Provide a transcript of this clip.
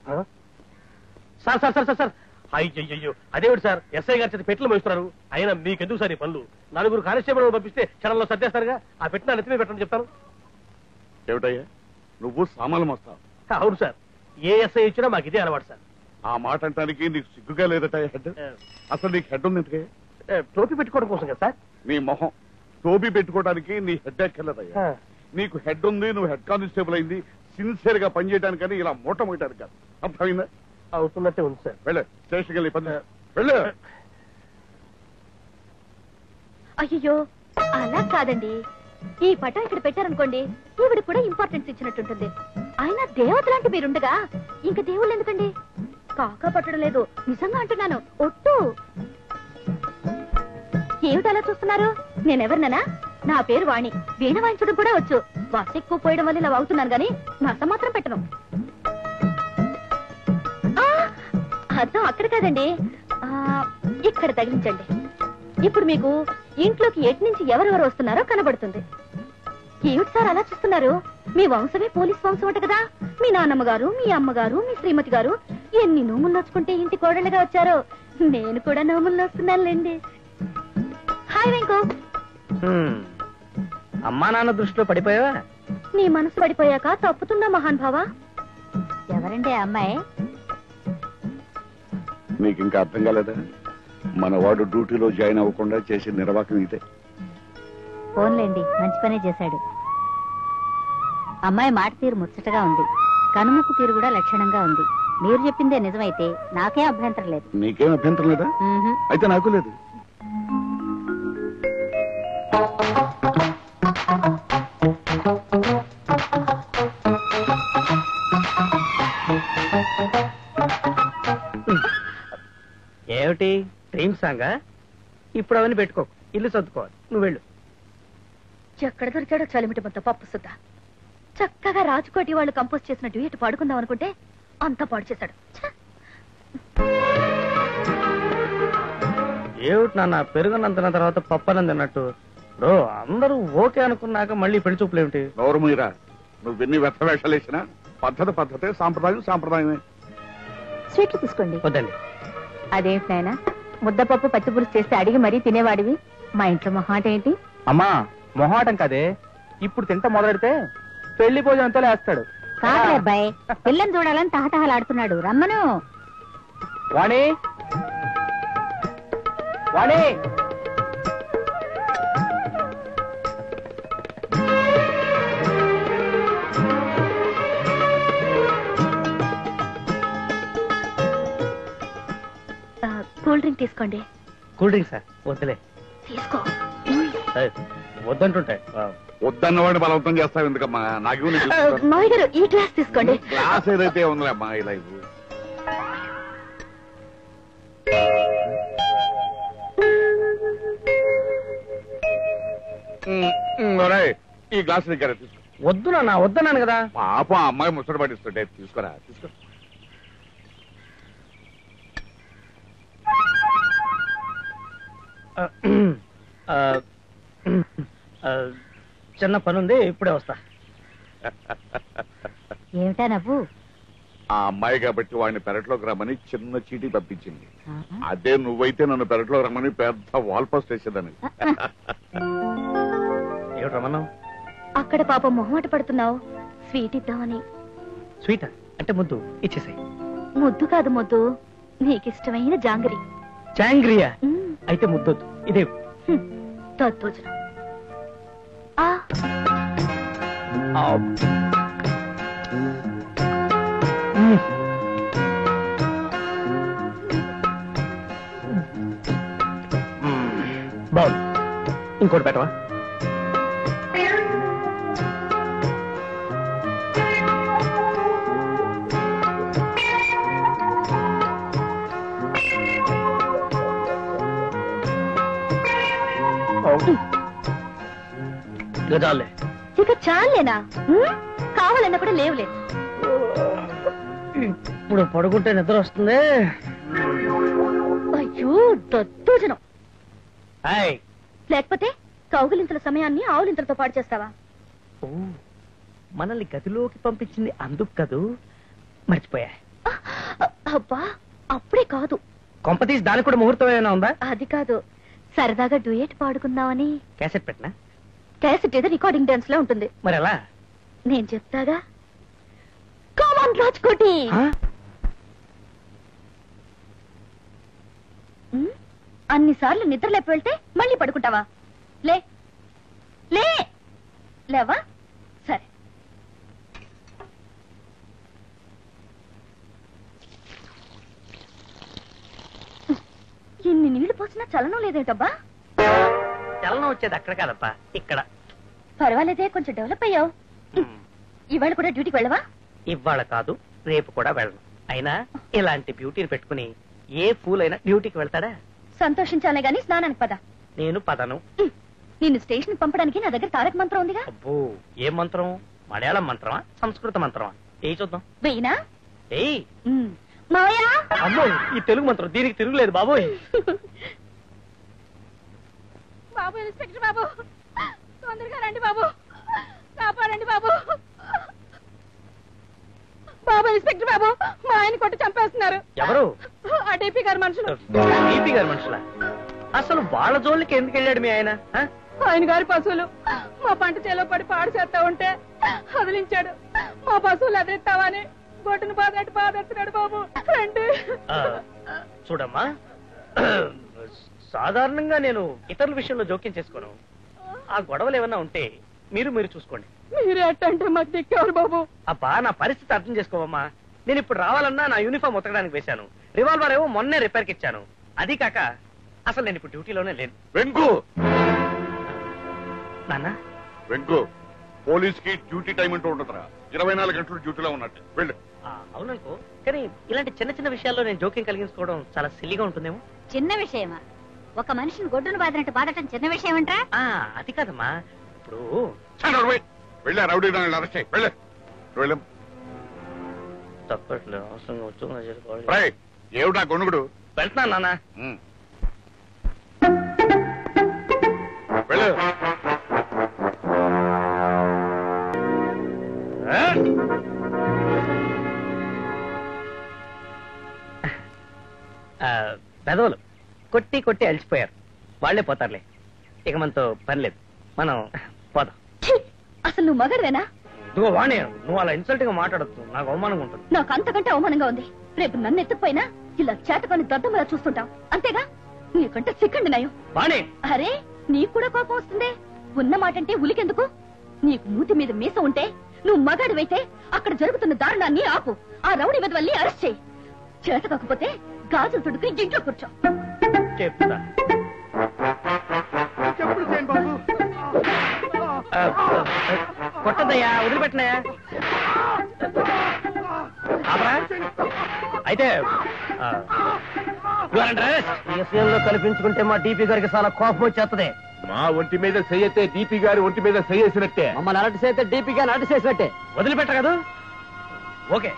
Sir sir sir sir sir అయ్యో అదేమిటి sir SI గారి చేత పెట్టెలు మోస్తున్నారు. అయినా మీకెందుకు సార్ ఈ పనులు? 4 కానిస్టేబుల్ పంపిస్తే క్షణంలో సర్దేస్తారుగా. ఆ పెట్టిన నెత్తిమీ పెట్టండి చెప్తాను. ఏమిటయ్యా నువ్వు సామాన్లు మోస్తావు? అవును సార్, ఏ ఎస్ఐ ఇచ్చినా మాకు ఇదే అలవాటు సార్. ఆ మాట అంటానికి నీకు సిగ్గుగా లేదట హెడ్? అసలు నీకు హెడ్ ఉంది ఎందుకే? టోపీ పెట్టుకోవడం కోసం కదా సార్. నీ మొహం టోపీ పెట్టుకోవడానికి నీ హెడ్ ఎక్కర్లేదయ్యా. నీకు హెడ్ ఉంది, నువ్వు హెడ్ కానిస్టేబుల్ అయింది సిన్సియర్ గా పనిచేయడానికని ఇలా మూట మోయడానికి కాదు. అర్థమైందా? అవుతున్నట్టే ఉంది సార్. వెళ్ళు స్టేషన్కి వెళ్ళి పని వెళ్ళు. అయ్యో అలా కాదండి, ఈ పటం ఇక్కడ పెట్టారనుకోండి ఈవిడ కూడా ఇంపార్టెన్స్ ఇచ్చినట్టుంటుంది. అయినా దేవత లాంటి మీరుండగా ఇంకా దేవుళ్ళు ఎందుకండి? కాకా పట్టడం లేదు, నిజంగా అంటున్నాను. ఒట్టు. ఏమిటి అలా చూస్తున్నారు? నేనెవరిననా? నా పేరు వాణి. వీణ వాయించడం కూడా వచ్చు. బస్ ఎక్కువ పోయడం వల్ల ఇలా అవుతున్నాను గాని నస మాత్రం పెట్టను. అర్థం అక్కడ కాదండి, ఇక్కడ తగిలించండి. ఇప్పుడు మీకు ఇంట్లోకి ఎటు నుంచి ఎవరెవరు వస్తున్నారో కనబడుతుంది. ఏమిటి సార్ అలా చూస్తున్నారు? మీ వంశమే పోలీస్ వంశం అంట కదా. మీ నాన్నమ్మ గారు, మీ అమ్మగారు, మీ శ్రీమతి గారు ఎన్ని నోములు నోచుకుంటే ఇంటి కోడళ్ళగా వచ్చారో. నేను కూడా నోములు నోస్తున్నానులేండి. హాయ్ వెంకు. అమ్మా నాన్న దృష్టిలో పడిపోయావా? నీ మనసు పడిపోయాక తప్పుతుందా మహాన్ భావా? ఎవరండి అమ్మాయి? నీకు ఇంకా అర్థం కాలేదా? మన వాడు డ్యూటీలో జాయిన్ అవ్వకుండా చేసే నిర్వాహకం ఇదే. ఫోన్లేండి, మంచి పనే చేశాడు. అమ్మాయి మాట తీరు ముచ్చటగా ఉంది, కనుముక్కు తీరు కూడా లక్షణంగా ఉంది. మీరు చెప్పిందే నిజమైతే నాకేం అభ్యంతరం లేదు. నీకేం అభ్యంతరం లేదా? అయితే నాకు లేదు. ఏమిటి డ్రీమ్ సాంగా? ఇప్పుడు అవన్నీ పెట్టుకో, ఇల్లు సర్దుకోవాలి. నువ్వు వెళ్ళు. ఎక్కడ దొరికాడో చలిమిటి మొత్తం పప్పు సుద్ద. చక్కగా రాజకోటి వాళ్ళు కంపోజ్ చేసిన డ్యూయట్ పాడుకుందాం అనుకుంటే అంతా పాడు చేశాడు. ఏమిటి నాన్న పెరుగునందున తర్వాత పప్పనం తిన్నట్టు? బ్రో అందరూ ఓకే అనుకున్నాక మళ్ళీ పెళ్లి చూపులు ఏమిటి? నోరు మీరా, నువ్వెన్ని వ్యర్థ వేషాలు వేసినా పద్ధతి పద్ధతే, సాంప్రదాయం సాంప్రదాయమే. స్వీట్లు తీసుకోండి. వద్దండి. అదేంటి నాయనా, ముద్దపప్పు పచ్చి పులుసు చేస్తే అడిగి మరీ తినేవాడివి. మా ఇంట్లో మొహాట ఏంటి? అమ్మా మొహాటం కదే, ఇప్పుడు తింట మొదలెడితే పెళ్లి భోజనంతో లేస్తాడు. కాదు అబ్బాయి, పిల్లని చూడాలని తహతహలాడుతున్నాడు. రమ్మను. వాణి వాణి. కూల్ డ్రింక్ తీసుకోండి. Cool drink sir? వద్దులే. తీసుకో. వద్దంటుంటాయి. వద్దన్నవాడిని బలవంతం చేస్తావు ఎందుకమ్మా? నాకు మావి గారు ఈ గ్లాస్ తీసుకోండి. గ్లాస్ ఏదైతే ఉందిలే అమ్మా. ఇలా ఇవ్వు. ఈ గ్లాస్ దగ్గర తీసుకో. వద్దు నాన్న, వద్దన్నాను కదా. పాప అమ్మాయి ముచ్చట పడిస్తుంటే తీసుకోరా. తీసుకో. చిన్న పనుంది, ఇప్పుడే వస్తా. ఏమిటా నవ్వు? ఆ అమ్మాయి కాబట్టి వాడిని పెరట్లోకి రమ్మని చిన్న చీటీ పంపించింది. అదే నువ్వైతే నన్ను పెరట్లోకి రమ్మని పెద్ద వాల్ పోస్ట్ వేసేదాన్ని. ఏమిటి రమ్మన్నావు? అక్కడ పాపం మొహమాట పడుతున్నావు, స్వీట్ ఇద్దామని. స్వీట్ అంటే ముద్దు ఇచ్చేసాయి. ముద్దు కాదు ముద్దు, నీకిష్టమైన జాంగరి. జాంగ్రియా? అయితే ముద్దొద్దు, ఇదే తద్భోజనం. బాగుంది, ఇంకోటి పెట్టవా? చాలే. ఇక చాలేనా? కావాలన్నా కూడా లేవులే. ఇప్పుడు పడుకుంటే నిద్ర వస్తుంది. అయ్యో దద్దోజనం. లేకపోతే కౌగులింతల సమయాన్ని ఆవులింతలతో పాడు చేస్తావా? మనల్ని గదిలోకి పంపించింది అందుకు కదూ, మర్చిపోయా. అబ్బా అప్పుడే కాదు. కొంపతీసి దానికి కూడా ముహూర్తం ఏమైనా ఉందా? అది కాదు, సరదాగా డ్యూయట్ పాడుకుందామని. క్యాసెట్ పెట్టినా? క్యాసెట్ ఏదో రికార్డింగ్ డాన్స్ లో ఉంటుంది. మరి ఎలా? నేను చెప్తాగా. కామన్ రాజ్కోటి. అన్నిసార్లు నిద్ర లేపి వెళ్తే మళ్ళీ పడుకుంటావా? లే లే లేవా? సరే. ఎన్ని నీళ్లు పోసినా చలనం లేదేటబ్బా? చలనం వచ్చేది అక్కడ కాదప్పా, ఇక్కడ. పర్వాలేదే, కొంచెం డెవలప్ అయ్యావు. ఇవాళ కూడా డ్యూటీకి వెళ్ళవా? ఇవాళ కాదు, రేపు కూడా వెళ్ళను. అయినా ఇలాంటి బ్యూటీని పెట్టుకుని ఏ ఫూల్ అయినా డ్యూటీకి వెళ్తాడా? సంతోషించాలే గాని స్నానానికి పద. నేను పదను. నిన్ను స్టేషన్ పంపడానికి నా దగ్గర తారక మంత్రం ఉందిగా. అబ్బో, ఏం మంత్రం? మలయాళం మంత్రమా, సంస్కృత మంత్రమా? ఏ చూద్దాం. వెయ్యినా? ఏయ్ మాయా. అమ్మో, ఈ తెలుగు మంత్రం దీనికి తిరుగులేదు బాబోయ్. బాబు, ఇన్స్పెక్టర్ బాబు, తొందరగా రండి బాబు, కాపాడండి బాబు. బాబు, ఇన్స్పెక్టర్ బాబు, మా ఆయన కొట్టి చంపేస్తున్నారు. ఎవరు? ఆ డీపీ గారి మనుషులు. డీపీ గారి మనుషులా? అసలు వాళ్ళ జోలికి ఎందుకు వెళ్ళాడు మీ ఆయన? ఆయన గారి పశువులు మా పంట చేలో పడి పాడు చేస్తా ఉంటే వదిలించాడు. మా పశువులు ఎదురెత్తావని గొడ్డును బాధెత్తున్నాడు బాబు. రండి. చూడమ్మా, సాధారణంగా నేను ఇతరుల విషయంలో జోక్యం చేసుకోను. ఆ గొడవలు ఏమన్నా ఉంటే మీరు చూసుకోండి. మీరే అట్టంటే మాకు దిక్కేవారు బాబు. అబ్బా, నా పరిస్థితి అర్థం చేసుకోవమ్మా. నేను ఇప్పుడు రావాలన్నా నా యూనిఫామ్ ఉతకడానికి వేశాను. రివాల్వర్ ఏమో మొన్నే రిపేర్కి ఇచ్చాను. అది కాక అసలు నేను ఇప్పుడు డ్యూటీలోనే లేను. వెంకు, నాన్న. వెంకు, పోలీస్ కి డ్యూటీ టైం అంటూ ఉంటుందిరా. 24 గంటలు డ్యూటీలో ఉన్నట్టు వెళ్ళు. అవుననుకో, కానీ ఇలాంటి చిన్న చిన్న విషయాల్లో నేను జోక్యం కలిగించుకోవడం చాలా సిల్లిగా ఉంటుందేమో. చిన్న విషయమా? ఒక మనిషిని గొడ్డును బాధినట్టు బాధటం చిన్న విషయం అంటా? అది కాదమ్మా. ఇప్పుడు వెళ్ళా రౌడీ అరెస్ట్ చేయి. వెళ్ళు. తప్పట్లేదు, అవసరంగా ఉద్యోగం చేసుకోవాలి. ఏమిటా గొనుగుడు? వెళ్తున్నాను నాన్న. వెళ్ళు. పెదవులు కొట్టి కొట్టి అలసిపోయారు. వాళ్లే పోతారులే, ఇక మనతో పనిలేదు. మనం పోదాం. అసలు నువ్వు మగడవేనా? నువ్వు వాణి, నువ్వు అలా ఇన్సల్ట్ గా మాట్లాడద్దు, నాకు అవమానంగా ఉంటుంది. నాకు అంతకంటే అవమానంగా ఉంది. రేపు నన్ను ఎత్తుకుపోయినా ఇలా చేతకొని దద్దమలా చూస్తుంటాం, అంతేగా? నీకంటే సిక్కండి నయం. వాణి, అరే నీకు కూడా కోపం వస్తుందే? ఉన్న మాటంటే ఉలికెందుకు? నీకు మూతి మీద మీస ఉంటే, నువ్వు మగాడివైతే అక్కడ జరుగుతున్న దారుణాన్ని ఆపు. ఆ రౌడీ వెధవల్ని అరెస్ట్ చేయి. చేత కాకపోతే గాజులు తొడుకుని ఇంట్లో కూర్చో. చెప్తా. కొట్టదయ్యా, వదిలిపెట్టినాయా? అయితే విషయంలో కల్పించుకుంటే మా డీపీ గారికి చాలా కోపం వచ్చేస్తుంది. మా ఒంటి మీద సయ్యతే డీపీ గారి ఒంటి మీద సయ్యేసినట్టే. మమ్మల్ని అలర్ట్ చేస్తే డీపీ గారిని అలర్ట్ చేసినట్టే. వదిలిపెట్ట కదా? ఓకే.